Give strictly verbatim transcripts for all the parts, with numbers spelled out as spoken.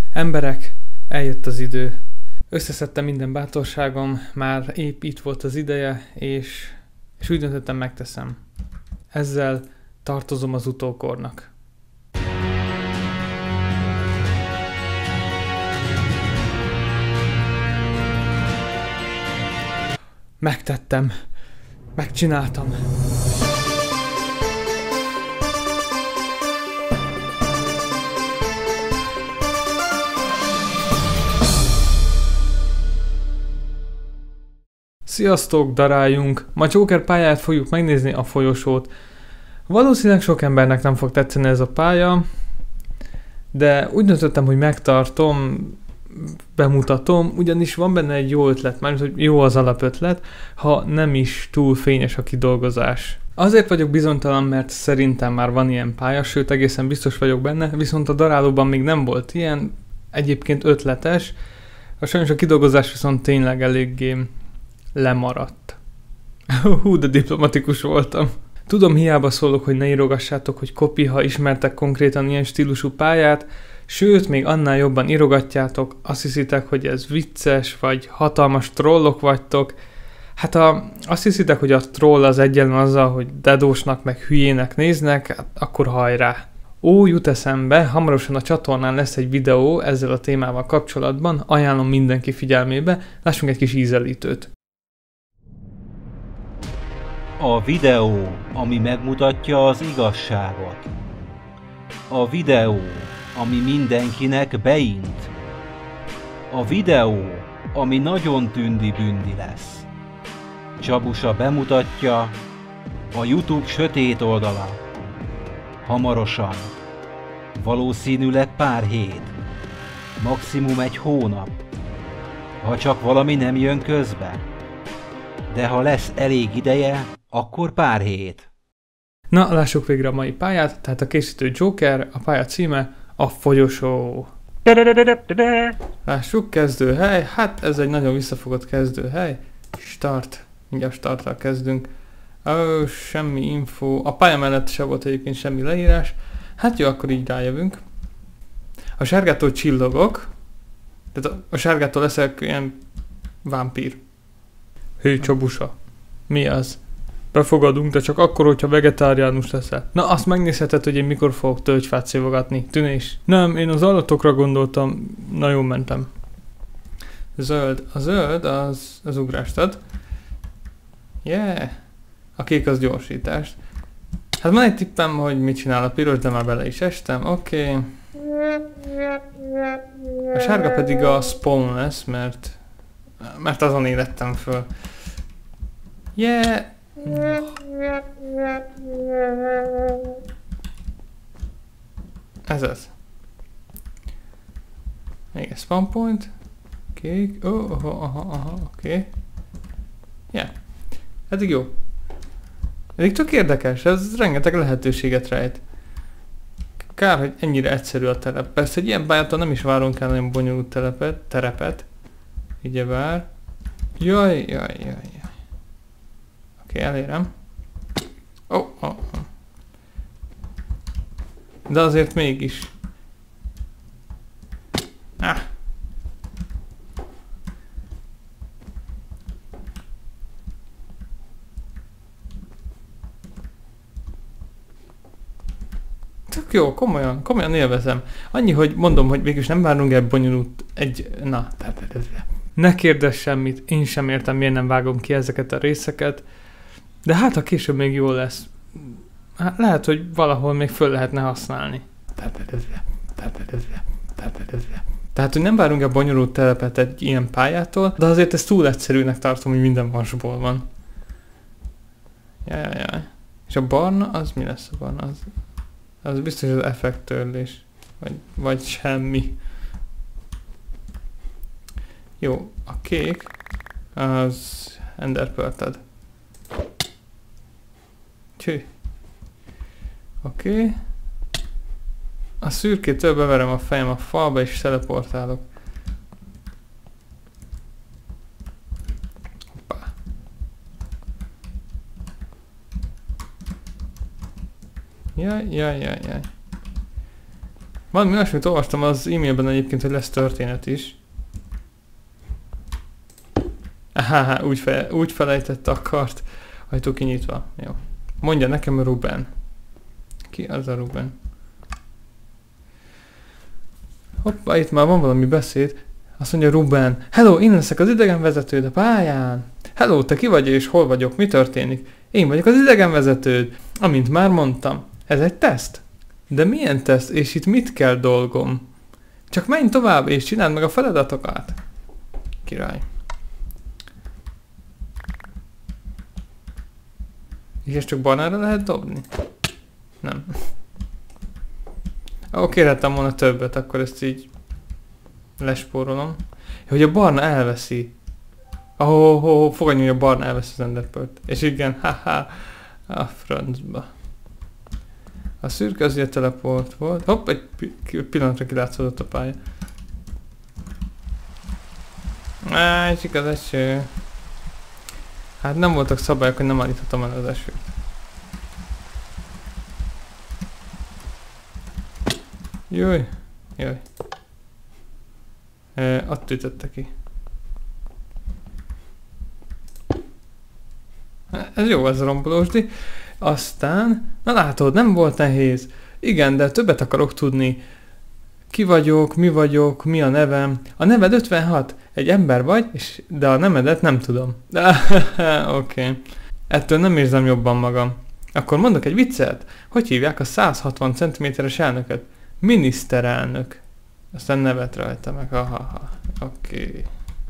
Emberek, eljött az idő. Összeszedtem minden bátorságom, már épp itt volt az ideje, és, és úgy döntöttem, megteszem. Ezzel tartozom az utókornak. Megtettem. Megcsináltam. Sziasztok, daráljunk! Ma Joker pályát fogjuk megnézni, a folyosót. Valószínűleg sok embernek nem fog tetszeni ez a pálya, de úgy döntöttem, hogy megtartom, bemutatom, ugyanis van benne egy jó ötlet, mármint, hogy jó az alapötlet, ha nem is túl fényes a kidolgozás. Azért vagyok bizonytalan, mert szerintem már van ilyen pálya, sőt egészen biztos vagyok benne, viszont a darálóban még nem volt ilyen, egyébként ötletes, a sajnos a kidolgozás viszont tényleg eléggé lemaradt. Hú, de diplomatikus voltam. Tudom, hiába szólok, hogy ne írogassátok, hogy kopi, ha ismertek konkrétan ilyen stílusú pályát, sőt, még annál jobban írogatjátok, azt hiszitek, hogy ez vicces, vagy hatalmas trollok vagytok. Hát ha azt hiszitek, hogy a troll az egyenlő azzal, hogy dedósnak meg hülyének néznek, hát akkor hajrá! Ó, jut eszembe, hamarosan a csatornán lesz egy videó ezzel a témával kapcsolatban, ajánlom mindenki figyelmébe, lássunk egy kis ízelítőt. A videó, ami megmutatja az igazságot. A videó, ami mindenkinek beint. A videó, ami nagyon tündi-bündi lesz. Csabusa bemutatja a YouTube sötét oldala. Hamarosan. Valószínűleg pár hét. Maximum egy hónap. Ha csak valami nem jön közbe. De ha lesz elég ideje, akkor pár hét. Na, lássuk végre a mai pályát, tehát a készítő Joker, a pálya címe a folyosó. Lássuk, kezdőhely, hát ez egy nagyon visszafogott kezdőhely. Start, mindjárt starttal kezdünk. Ó, semmi info, a pálya mellett se volt egyébként semmi leírás. Hát jó, akkor így rájövünk. A sárgától csillogok, tehát a, a sárgától leszek ilyen vámpír. Hé, Csabusa, mi az? Befogadunk, de csak akkor, hogyha vegetáriánus leszel. Na, azt megnézheted, hogy én mikor fogok tölgyfát szívogatni. Tűnés. Nem, én az állatokra gondoltam. Nagyon mentem. Zöld. A zöld az, az ugrást ad. Yeah. A kék az gyorsítást. Hát van egy tippem, hogy mit csinál a piros, de már bele is estem. Oké. Okay. A sárga pedig a spawn lesz, mert mert azon élettem föl. Yeah. Ez az. Még egy spawn point. Kék. Oh, aha, aha, aha, oké. Okay. Yeah. Eddig jó. Eddig tök érdekes, ez rengeteg lehetőséget rejt. Kár, hogy ennyire egyszerű a terep. Persze egy ilyen pályától nem is várunk el nagyon bonyolult telepet, terepet. Ugyebár. Jaj, jaj, jaj, jaj. Oké, okay, elérem. Oh, oh, oh. De azért mégis. Ah. Tök jó, komolyan, komolyan élvezem. Annyi, hogy mondom, hogy végülis nem várunk el bonyolult egy... Na, ne kérdezz semmit, én sem értem, miért nem vágom ki ezeket a részeket. De hát, ha később még jó lesz. Hát lehet, hogy valahol még föl lehetne használni. Tehát, hogy nem várunk el bonyolult telepet egy ilyen pályától, de azért ez túl egyszerűnek tartom, hogy minden vasból van. Jaj, jaj. És a barna, az mi lesz a barna? Az, az biztos az effekttörlés. Vagy, vagy semmi. Jó, a kék az enderpearl-ed. Csű. Oké. Okay. A szürkétől beverem a fejem a falba és teleportálok. Hoppá. Jaj, jaj, jaj, jaj. Valami olyasmit olvastam az e-mailben egyébként, hogy lesz történet is. Háhá, úgy, fe, úgy felejtette a kart. Ajtó kinyitva. Jó. Mondja nekem Ruben. Ki az a Ruben? Hoppá, itt már van valami beszéd. Azt mondja Ruben. Hello, én leszek az idegenvezetőd a pályán. Hello, te ki vagy és hol vagyok? Mi történik? Én vagyok az idegenvezetőd. Amint már mondtam. Ez egy teszt. De milyen teszt, és itt mit kell dolgom? Csak menj tovább, és csináld meg a feladatokat. Király. És ezt csak barnára lehet dobni? Nem. Ó, kérhettem volna többet, akkor ezt így lespórolom. Hogy a barna elveszi. Oh, oh, oh, fogadjunk, hogy a barna elveszi az enderpearl-t. És igen, haha, a francba. A szürke az ugye teleport volt. Hopp, egy pillanatra kilátszódott a pálya. Áj, csak az eső. Hát nem voltak szabályok, hogy nem állíthatom el az esőt. Jaj, jaj. E, ott ütötte ki. Ez jó, ez a rombolósdi. Aztán, na látod, nem volt nehéz. Igen, de többet akarok tudni. Ki vagyok, mi vagyok, mi a nevem. A neved ötvenhat, egy ember vagy, és, de a nemedet nem tudom. Oké. Okay. Ettől nem érzem jobban magam. Akkor mondok egy viccet. Hogy hívják a száz hatvan centiméteres elnököt? Miniszterelnök. Aztán nevet rajta meg. Ahaha. Oké. Okay.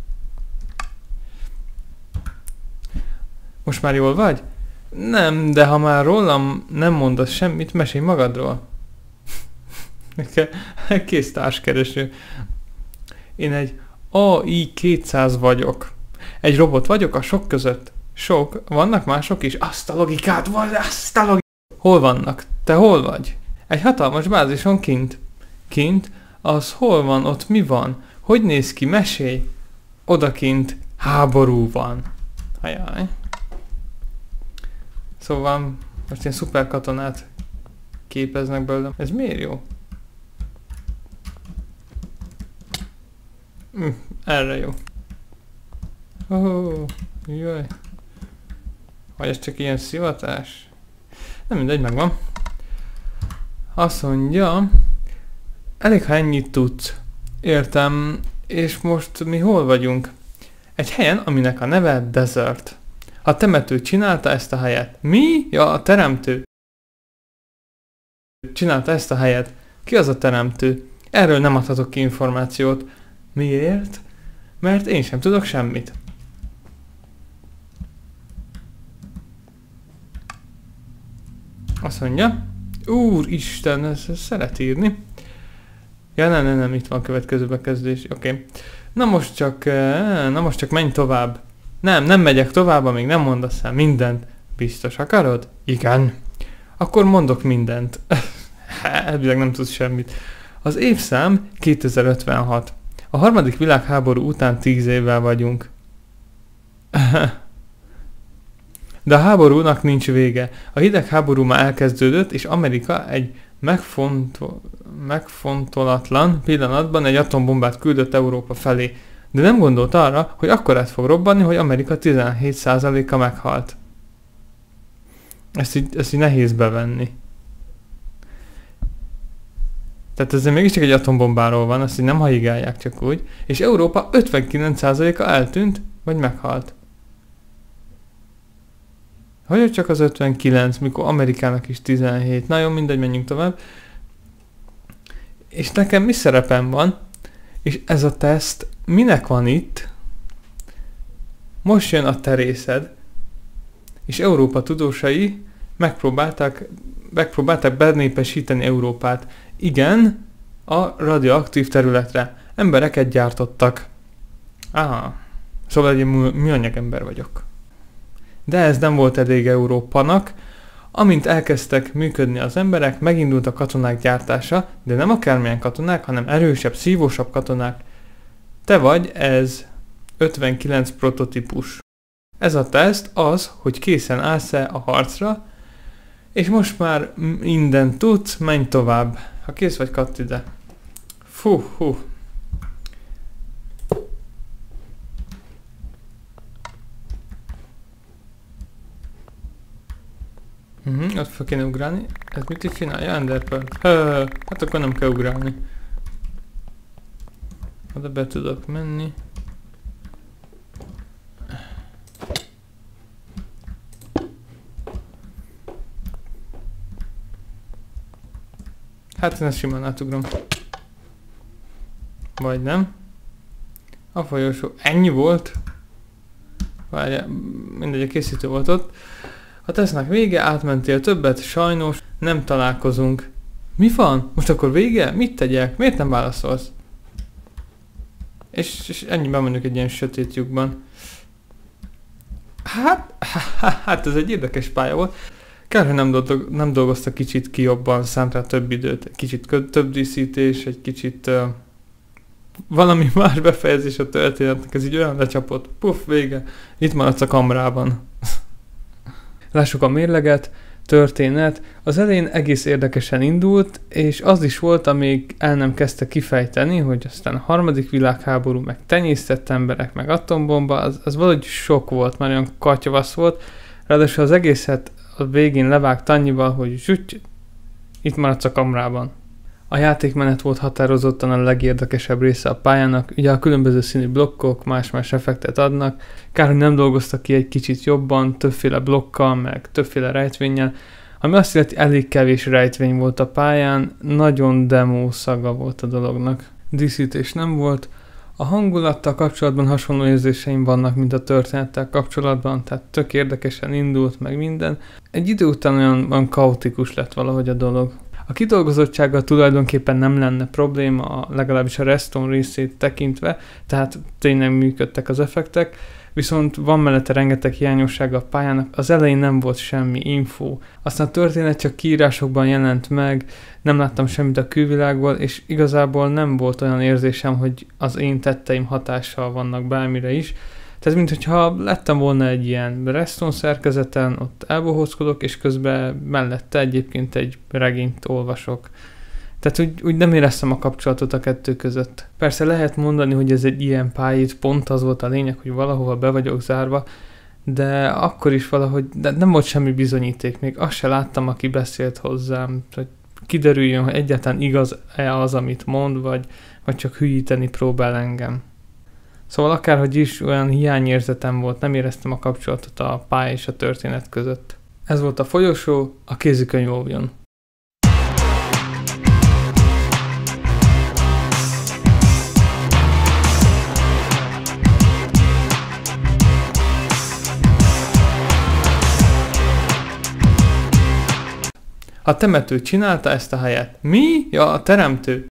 Most már jól vagy? Nem, de ha már rólam nem mondasz semmit, mesélj magadról. Kész társkereső. Én egy á i kétszáz vagyok. Egy robot vagyok a sok között. Sok? Vannak mások is? Azt a logikát vagy, azt a logikát. Hol vannak? Te hol vagy? Egy hatalmas bázison kint. Kint? Az hol van? Ott mi van? Hogy néz ki? Mesélj. Odakint háború van. Ajaj. Szóval most ilyen szuper katonát képeznek belőlem. Ez miért jó? Hm, erre jó. Oh, jaj. Vagy ez csak ilyen szivatás? Nem mindegy, megvan. Azt mondja, elég ha ennyit tudsz. Értem, és most mi hol vagyunk? Egy helyen, aminek a neve Desert. A temető csinálta ezt a helyet. Mi? Ja, a teremtő. Csinálta ezt a helyet. Ki az a teremtő? Erről nem adhatok ki információt. Miért? Mert én sem tudok semmit. Azt mondja, Úristen, ezt szeret írni. Ja, nem, nem, nem, itt van a következő bekezdés. Oké. Okay. Na most csak, na most csak menj tovább. Nem, nem megyek tovább, amíg nem mondasz el mindent. Biztos akarod? Igen. Akkor mondok mindent. Elvileg nem tudsz semmit. Az évszám kétezer-ötvenhat. A harmadik világháború után tíz évvel vagyunk. De a háborúnak nincs vége. A hidegháború már elkezdődött, és Amerika egy megfontol, megfontolatlan pillanatban egy atombombát küldött Európa felé. De nem gondolt arra, hogy akkorát fog robbanni, hogy Amerika tizenhét százaléka meghalt. Ezt így, ezt így nehéz bevenni. Tehát ezzel mégiscsak egy atombombáról van, azt így nem hajigálják csak úgy. És Európa ötvenkilenc százaléka eltűnt, vagy meghalt. Hogy csak az ötvenkilenc, mikor Amerikának is tizenhét. Na jó, mindegy, menjünk tovább. És nekem mi szerepem van? És ez a teszt minek van itt? Most jön a te részed. És Európa tudósai megpróbálták, megpróbálták benépesíteni Európát. Igen, a radioaktív területre. Embereket gyártottak. Aha. Szóval egy műanyag ember vagyok. De ez nem volt elég Európának. Amint elkezdtek működni az emberek, megindult a katonák gyártása, de nem akármilyen katonák, hanem erősebb, szívósabb katonák. Te vagy ez És most már minden tudsz, menj tovább. Ha kész vagy, katt ide. Fú, hú. Uh-huh, ott fel kéne ugrálni. Ez mit is csinálja? Enderpearl. Hát akkor nem kell ugrálni. Oda be tudok menni. Hát én ezt simán átugrom. Vagy nem. A folyosó. Ennyi volt? Várjál, mindegy, a készítő volt ott. A tesznek vége, átmentél többet, sajnos nem találkozunk. Mi van? Most akkor vége? Mit tegyek? Miért nem válaszolsz? És, és ennyi bemondjuk egy ilyen sötét lyukban. Hát, hát ez egy érdekes pálya volt. Kár, hogy nem, dolg, nem dolgoztak kicsit ki jobban, szánt rá több időt, egy kicsit több díszítés, egy kicsit uh, valami más befejezés a történetnek, ez így olyan lecsapott. Puff, vége. Itt maradsz a kamrában. Lássuk a mérleget, történet. Az elején egész érdekesen indult, és az is volt, amíg el nem kezdte kifejteni, hogy aztán a harmadik világháború, meg tenyésztett emberek, meg atombomba, az, az valahogy sok volt, már olyan katyavasz volt. Ráadásul az egészet a végén levágt annyival, hogy zsüty, itt maradsz a kamrában. A játékmenet volt határozottan a legérdekesebb része a pályának, ugye a különböző színű blokkok más-más effektet adnak, kár, hogy nem dolgoztak ki egy kicsit jobban, többféle blokkal, meg többféle rejtvénnyel, ami azt illeti, elég kevés rejtvény volt a pályán, nagyon demo szaga volt a dolognak. Díszítés nem volt, a hangulattal kapcsolatban hasonló érzéseim vannak, mint a történettel kapcsolatban, tehát tök érdekesen indult meg minden. Egy idő után olyan, olyan kaotikus lett valahogy a dolog. A kidolgozottsággal tulajdonképpen nem lenne probléma, legalábbis a redstone részét tekintve, tehát tényleg működtek az effektek, viszont van mellette rengeteg hiányossága a pályának, az elején nem volt semmi info, aztán a történet csak kiírásokban jelent meg, nem láttam semmit a külvilágból, és igazából nem volt olyan érzésem, hogy az én tetteim hatással vannak bármire is. Tehát mintha lettem volna egy ilyen redstone szerkezeten, ott elbohózkodok, és közben mellette egyébként egy regényt olvasok. Tehát úgy, úgy nem éreztem a kapcsolatot a kettő között. Persze lehet mondani, hogy ez egy ilyen pályát, pont az volt a lényeg, hogy valahova be vagyok zárva, de akkor is valahogy, de nem volt semmi bizonyíték, még azt se láttam, aki beszélt hozzám, hogy kiderüljön, hogy egyáltalán igaz-e az, amit mond, vagy, vagy csak hülyíteni próbál engem. Szóval akárhogy is olyan hiányérzetem volt, nem éreztem a kapcsolatot a pálya és a történet között. Ez volt a folyosó, a kézikönyv óvjon. A temető csinálta ezt a helyet. Mi? Ja, a teremtő.